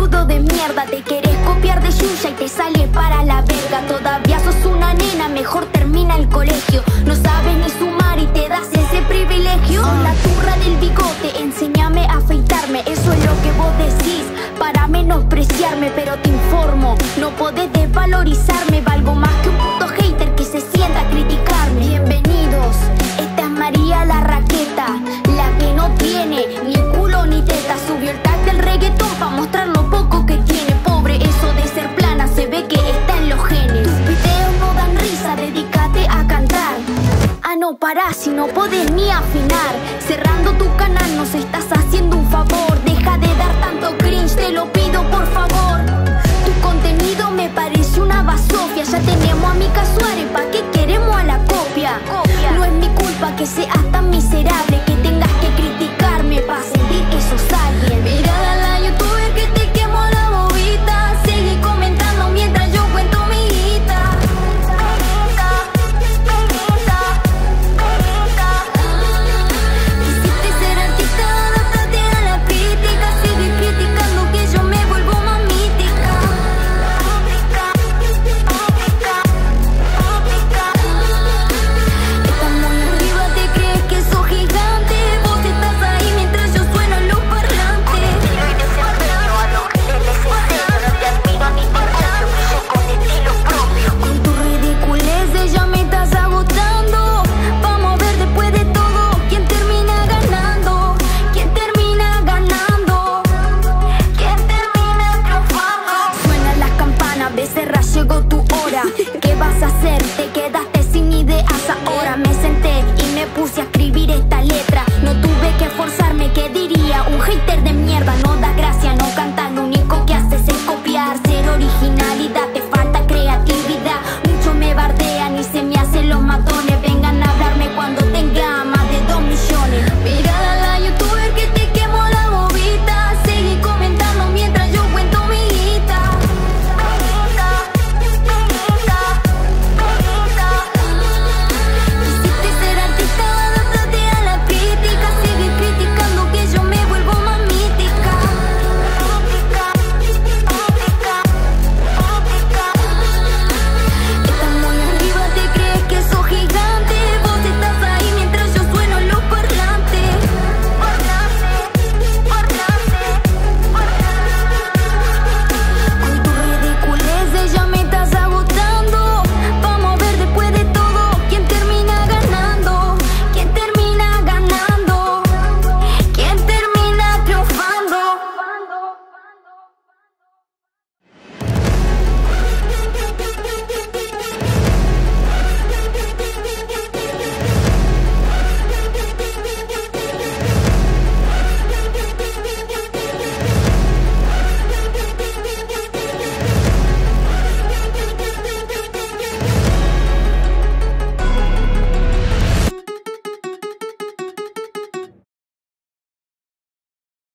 boludo de mierda. Te querés copiar de Yuya y te sale para la verga. Todavía sos una nena, mejor termina el colegio. No sabes ni sumar y te das ese privilegio. Con la turra del bigote, enséñame a afeitarme. Eso es lo que vos decís para menospreciarme, pero te informo, no podés desvalorizarme. Valgo más que un puto hater que se sienta a criticarme. Bienvenidos, esta es María la raqueta, la que no tiene ni culo ni teta. Subió el tag del reggaetón pa' mostrar lo poco que tiene. Pobre, eso de ser plana se ve que está en los genes. Tus videos no dan risa, dedícate a cantar. Ah, no, pará, si no podés ni afinar. Cerrá